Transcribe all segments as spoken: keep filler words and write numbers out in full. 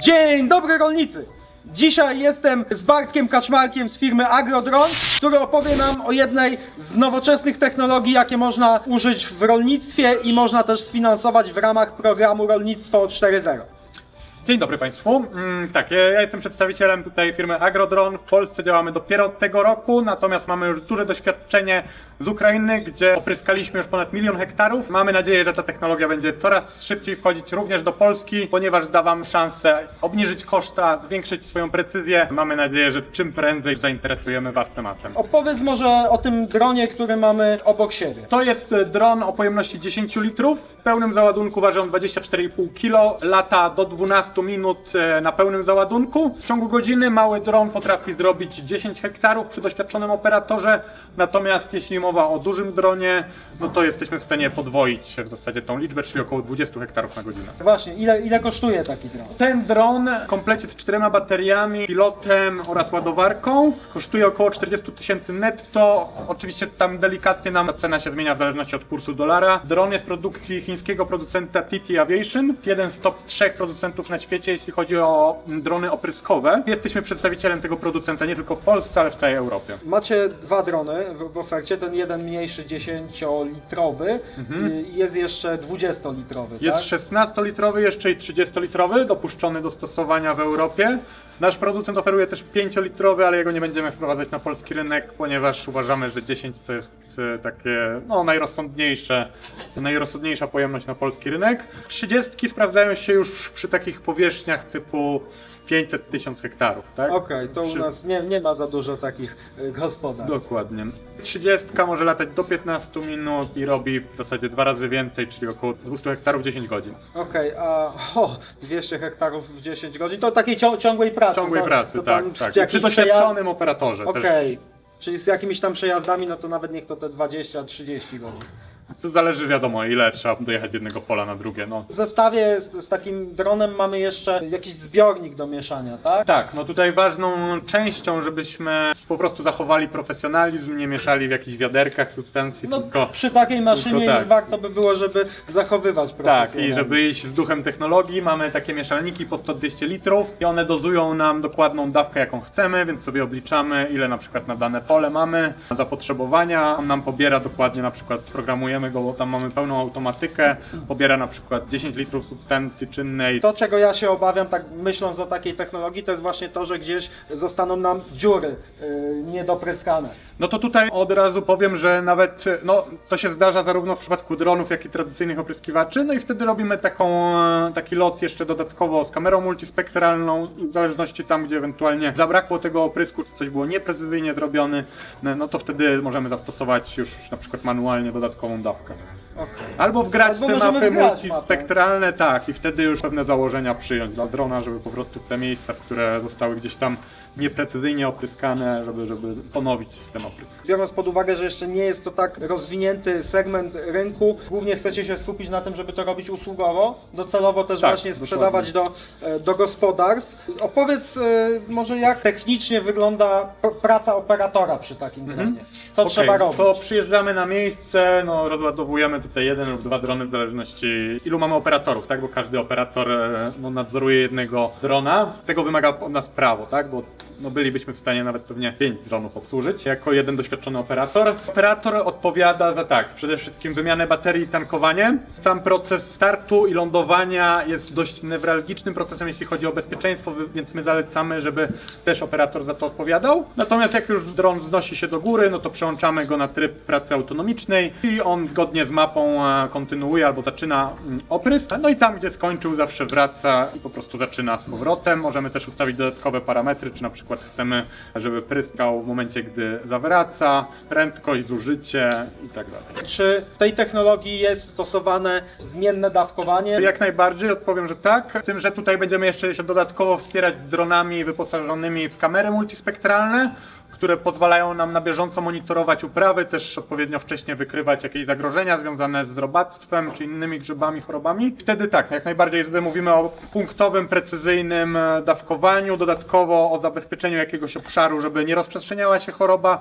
Dzień dobry rolnicy! Dzisiaj jestem z Bartkiem Kaczmarkiem z firmy Agrodron, który opowie nam o jednej z nowoczesnych technologii, jakie można użyć w rolnictwie i można też sfinansować w ramach programu Rolnictwo cztery zero. Dzień dobry Państwu. Mm, tak, ja, ja jestem przedstawicielem tutaj firmy Agrodron. W Polsce działamy dopiero od tego roku, natomiast mamy już duże doświadczenie z Ukrainy, gdzie opryskaliśmy już ponad milion hektarów. Mamy nadzieję, że ta technologia będzie coraz szybciej wchodzić również do Polski, ponieważ da Wam szansę obniżyć koszta, zwiększyć swoją precyzję. Mamy nadzieję, że czym prędzej zainteresujemy Was tematem. Opowiedz może o tym dronie, który mamy obok siebie. To jest dron o pojemności dziesięć litrów. W pełnym załadunku waży on dwadzieścia cztery i pół kilo, lata do dwunastu minut na pełnym załadunku. W ciągu godziny mały dron potrafi zrobić dziesięć hektarów przy doświadczonym operatorze, natomiast jeśli mowa o dużym dronie, no to jesteśmy w stanie podwoić w zasadzie tą liczbę, czyli około dwudziestu hektarów na godzinę. Właśnie, ile, ile kosztuje taki dron? Ten dron w komplecie z czterema bateriami, pilotem oraz ładowarką kosztuje około czterdzieści tysięcy netto. Oczywiście tam delikatnie nam cena się zmienia w zależności od kursu dolara. Dron jest produkcji chińskiego producenta T T Aviation, jeden z top trzech producentów na świecie, jeśli chodzi o drony opryskowe. Jesteśmy przedstawicielem tego producenta nie tylko w Polsce, ale w całej Europie. Macie dwa drony w, w ofercie, ten jeden mniejszy dziesięciolitrowy Mhm. i jest jeszcze dwudziestolitrowy. Jest tak? szesnastolitrowy jeszcze i trzydziestolitrowy, dopuszczony do stosowania w Europie. Nasz producent oferuje też pięciolitrowy, ale jego nie będziemy wprowadzać na polski rynek, ponieważ uważamy, że dziesięć to jest e, takie no, najrozsądniejsze, najrozsądniejsza pojemność na polski rynek. trzydziestki sprawdzają się już przy takich powierzchniach typu pięćset tysięcy hektarów, tak? Okej, okay, to Przy... u nas nie, nie ma za dużo takich y, gospodarstw. Dokładnie. trzydziestka może latać do piętnastu minut i robi w zasadzie dwa razy więcej, czyli około dwieście hektarów w dziesięć godzin. Okej, okay, a o, dwieście hektarów w dziesięć godzin, to takiej cią ciągłej pracy. Ciągłej to, pracy, to tak, tak. Przy doświadczonym operatorze. Okej, okay. Czyli z jakimiś tam przejazdami, no to nawet niech to te dwadzieścia trzydzieści godzin. To zależy, wiadomo, ile trzeba dojechać z jednego pola na drugie. No. W zestawie z, z takim dronem mamy jeszcze jakiś zbiornik do mieszania, tak? Tak, no tutaj ważną częścią, żebyśmy po prostu zachowali profesjonalizm, nie mieszali w jakichś wiaderkach substancji, No, tylko... przy takiej maszynie tylko tak. Już warto by było, żeby zachowywać profesjonalizm. Tak, i żeby iść z duchem technologii, mamy takie mieszalniki po sto dwieście litrów i one dozują nam dokładną dawkę, jaką chcemy, więc sobie obliczamy, ile na przykład na dane pole mamy, zapotrzebowania. On nam pobiera dokładnie, na przykład programujemy go, bo tam mamy pełną automatykę, pobiera na przykład dziesięć litrów substancji czynnej. To, czego ja się obawiam, tak myśląc o takiej technologii, to jest właśnie to, że gdzieś zostaną nam dziury yy, niedopryskane. No to tutaj od razu powiem, że nawet no, to się zdarza zarówno w przypadku dronów, jak i tradycyjnych opryskiwaczy, no i wtedy robimy taką, taki lot jeszcze dodatkowo z kamerą multispektralną i w zależności tam, gdzie ewentualnie zabrakło tego oprysku, czy coś było nieprecyzyjnie zrobione, no to wtedy możemy zastosować już na przykład manualnie dodatkową dawkę. Okay. Albo wgrać Albo te mapy wgrać multispektralne, mapę. Tak, i wtedy już pewne założenia przyjąć dla drona, żeby po prostu te miejsca, które zostały gdzieś tam nieprecyzyjnie opryskane, żeby, żeby ponowić ten oprysk. Biorąc pod uwagę, że jeszcze nie jest to tak rozwinięty segment rynku, głównie chcecie się skupić na tym, żeby to robić usługowo, docelowo też tak, właśnie sprzedawać do, do gospodarstw. Opowiedz może, jak technicznie wygląda praca operatora przy takim dronie. Mhm. Co okay. trzeba robić? To przyjeżdżamy na miejsce, no, rozładowujemy tutaj jeden lub dwa drony w zależności ilu mamy operatorów, tak? Bo każdy operator no, nadzoruje jednego drona. Tego wymaga od nas prawo, tak? Bo no bylibyśmy w stanie nawet pewnie pięć dronów obsłużyć jako jeden doświadczony operator. Operator odpowiada za tak, przede wszystkim wymianę baterii i tankowanie. Sam proces startu i lądowania jest dość newralgicznym procesem, jeśli chodzi o bezpieczeństwo, więc my zalecamy, żeby też operator za to odpowiadał. Natomiast jak już dron wznosi się do góry, no to przełączamy go na tryb pracy autonomicznej i on zgodnie z mapą kontynuuje albo zaczyna oprysk. No i tam, gdzie skończył, zawsze wraca i po prostu zaczyna z powrotem. Możemy też ustawić dodatkowe parametry, czy na przykład przykład chcemy, żeby pryskał w momencie, gdy zawraca, prędkość, zużycie i tak dalej. Czy w tej technologii jest stosowane zmienne dawkowanie? Jak najbardziej, odpowiem, że tak. Tym, że tutaj będziemy jeszcze się dodatkowo wspierać dronami wyposażonymi w kamery multispektralne, które pozwalają nam na bieżąco monitorować uprawy, też odpowiednio wcześnie wykrywać jakieś zagrożenia związane z robactwem czy innymi grzybami, chorobami. Wtedy tak, jak najbardziej tutaj mówimy o punktowym, precyzyjnym dawkowaniu, dodatkowo o zabezpieczeniu jakiegoś obszaru, żeby nie rozprzestrzeniała się choroba.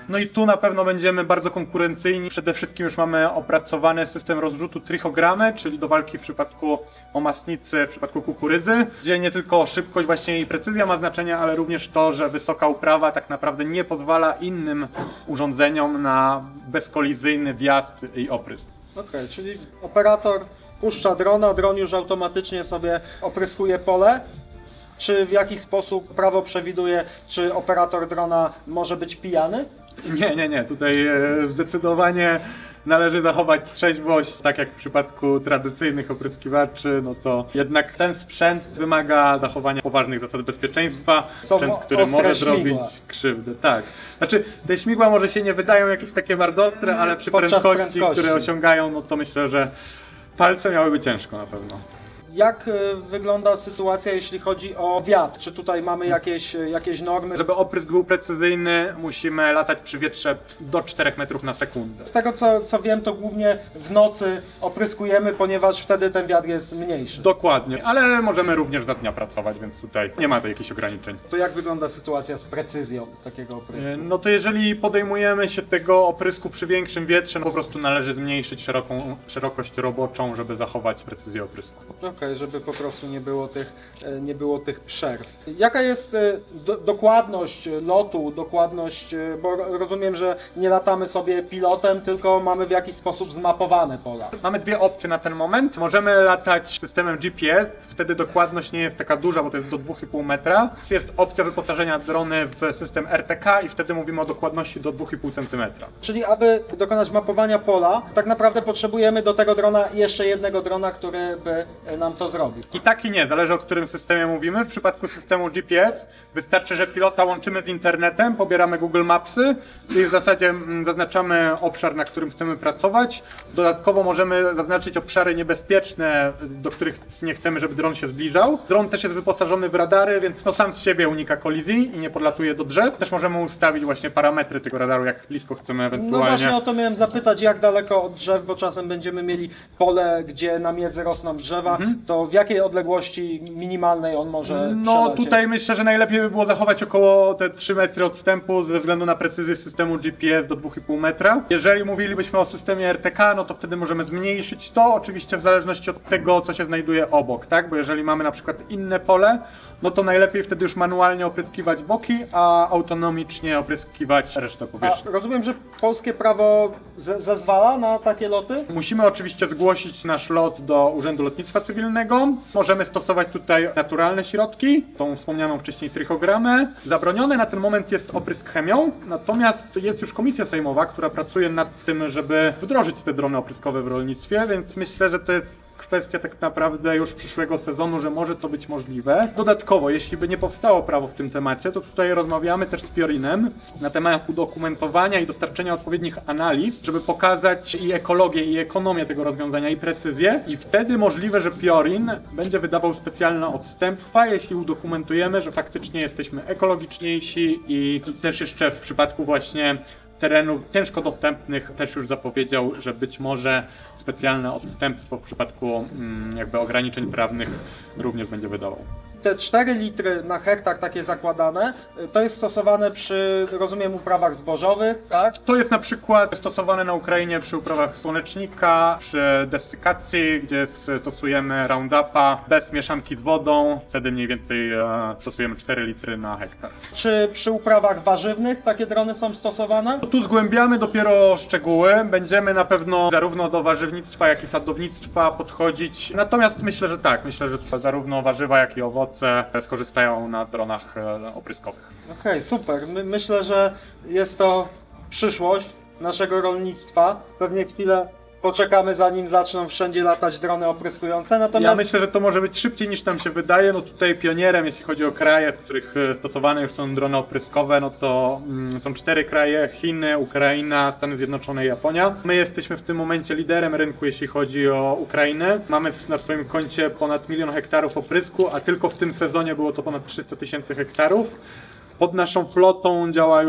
No i tu na pewno będziemy bardzo konkurencyjni. Przede wszystkim już mamy opracowany system rozrzutu trichogramy, czyli do walki w przypadku omacnicy, w przypadku kukurydzy, gdzie nie tylko szybkość właśnie i precyzja ma znaczenie, ale również to, że wysoka uprawa tak naprawdę nie pozwala innym urządzeniom na bezkolizyjny wjazd i oprysk. Okej, okay, czyli operator puszcza drona, dron już automatycznie sobie opryskuje pole. Czy w jakiś sposób prawo przewiduje, czy operator drona może być pijany? Nie, nie, nie. Tutaj zdecydowanie należy zachować trzeźwość, tak jak w przypadku tradycyjnych opryskiwaczy, no to jednak ten sprzęt wymaga zachowania poważnych zasad bezpieczeństwa, sprzęt, który może zrobić krzywdę. Tak. Znaczy, te śmigła może się nie wydają jakieś takie bardzo ostre, ale przy prędkości, prędkości, które osiągają, no to myślę, że palce miałyby ciężko na pewno. Jak wygląda sytuacja, jeśli chodzi o wiatr? Czy tutaj mamy jakieś, jakieś normy? Żeby oprysk był precyzyjny, musimy latać przy wietrze do czterech metrów na sekundę. Z tego co, co wiem, to głównie w nocy opryskujemy, ponieważ wtedy ten wiatr jest mniejszy. Dokładnie, ale możemy również za dnia pracować, więc tutaj nie ma to jakichś ograniczeń. To jak wygląda sytuacja z precyzją takiego oprysku? No to jeżeli podejmujemy się tego oprysku przy większym wietrze, no po prostu należy zmniejszyć szeroką, szerokość roboczą, żeby zachować precyzję oprysku. Okay. Żeby po prostu nie było tych, nie było tych przerw. Jaka jest do, dokładność lotu, dokładność, bo rozumiem, że nie latamy sobie pilotem, tylko mamy w jakiś sposób zmapowane pola. Mamy dwie opcje na ten moment. Możemy latać systemem G P S, wtedy dokładność nie jest taka duża, bo to jest do dwóch i pół metra. Jest opcja wyposażenia drony w system R T K i wtedy mówimy o dokładności do dwóch i pół centymetra. Czyli aby dokonać mapowania pola, tak naprawdę potrzebujemy do tego drona jeszcze jednego drona, który by nam to zrobił. I tak i nie, zależy o którym systemie mówimy. W przypadku systemu G P S wystarczy, że pilota łączymy z internetem, pobieramy Google Mapsy, czyli w zasadzie zaznaczamy obszar, na którym chcemy pracować. Dodatkowo możemy zaznaczyć obszary niebezpieczne, do których nie chcemy, żeby dron się zbliżał. Dron też jest wyposażony w radary, więc no sam z siebie unika kolizji i nie podlatuje do drzew. Też możemy ustawić właśnie parametry tego radaru, jak blisko chcemy ewentualnie. No właśnie o to miałem zapytać, jak daleko od drzew, bo czasem będziemy mieli pole, gdzie na miedzy rosną drzewa, mhm. To w jakiej odległości minimalnej on może No przelecieć? Tutaj myślę, że najlepiej by było zachować około te trzy metry odstępu ze względu na precyzję systemu G P S do dwóch i pół metra. Jeżeli mówilibyśmy o systemie R T K, no to wtedy możemy zmniejszyć to, oczywiście w zależności od tego, co się znajduje obok, tak? Bo jeżeli mamy na przykład inne pole, no to najlepiej wtedy już manualnie opryskiwać boki, a autonomicznie opryskiwać resztę powierzchni. A rozumiem, że polskie prawo zezwala na takie loty? Musimy oczywiście zgłosić nasz lot do Urzędu Lotnictwa Cywilnego. Możemy stosować tutaj naturalne środki, tą wspomnianą wcześniej trichogramę. Zabroniony na ten moment jest oprysk chemią, natomiast jest już komisja sejmowa, która pracuje nad tym, żeby wdrożyć te drony opryskowe w rolnictwie, więc myślę, że to jest kwestia tak naprawdę już przyszłego sezonu, że może to być możliwe. Dodatkowo, jeśli by nie powstało prawo w tym temacie, to tutaj rozmawiamy też z Piorinem na temat udokumentowania i dostarczenia odpowiednich analiz, żeby pokazać i ekologię, i ekonomię tego rozwiązania, i precyzję. I wtedy możliwe, że Piorin będzie wydawał specjalne odstępstwa, jeśli udokumentujemy, że faktycznie jesteśmy ekologiczniejsi i też jeszcze w przypadku właśnie terenów ciężko dostępnych też już zapowiedział, że być może specjalne odstępstwo w przypadku mm, jakby ograniczeń prawnych również będzie wydawał. Te cztery litry na hektar takie zakładane, to jest stosowane przy, rozumiem, uprawach zbożowych, tak? To jest na przykład stosowane na Ukrainie przy uprawach słonecznika, przy desykacji, gdzie stosujemy Roundupa bez mieszanki z wodą, wtedy mniej więcej e, stosujemy cztery litry na hektar. Czy przy uprawach warzywnych takie drony są stosowane? Tu zgłębiamy dopiero szczegóły, będziemy na pewno zarówno do warzywnictwa, jak i sadownictwa podchodzić, natomiast myślę, że tak, myślę, że zarówno warzywa, jak i owoce skorzystają na dronach opryskowych. Okej, okay, super. My, myślę, że jest to przyszłość naszego rolnictwa. Pewnie chwilę poczekamy, zanim zaczną wszędzie latać drony opryskujące. Natomiast... Ja myślę, że to może być szybciej niż nam się wydaje. No tutaj pionierem, jeśli chodzi o kraje, w których stosowane już są drony opryskowe, no to mm, są cztery kraje: Chiny, Ukraina, Stany Zjednoczone i Japonia. My jesteśmy w tym momencie liderem rynku, jeśli chodzi o Ukrainę. Mamy na swoim koncie ponad milion hektarów oprysku, a tylko w tym sezonie było to ponad trzysta tysięcy hektarów. Pod naszą flotą działa już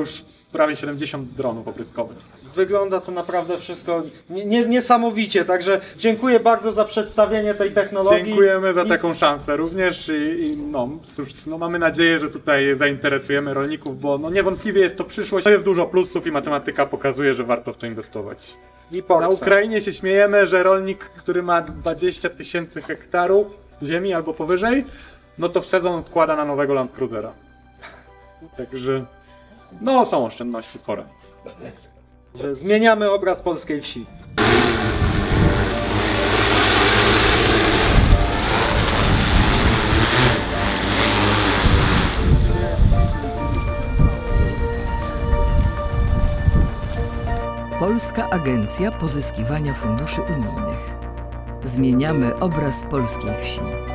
prawie siedemdziesiąt dronów opryskowych. Wygląda to naprawdę wszystko nie, nie, niesamowicie, także dziękuję bardzo za przedstawienie tej technologii. Dziękujemy za I- taką szansę również i, i no, cóż, no mamy nadzieję, że tutaj zainteresujemy rolników, bo no niewątpliwie jest to przyszłość, to jest dużo plusów i matematyka pokazuje, że warto w to inwestować. I portfel. Na Ukrainie się śmiejemy, że rolnik, który ma dwadzieścia tysięcy hektarów ziemi albo powyżej, no to w sezon odkłada na nowego Land Cruisera. Także no są oszczędności spore. Że zmieniamy obraz polskiej wsi. Polska Agencja Pozyskiwania Funduszy Unijnych. Zmieniamy obraz polskiej wsi.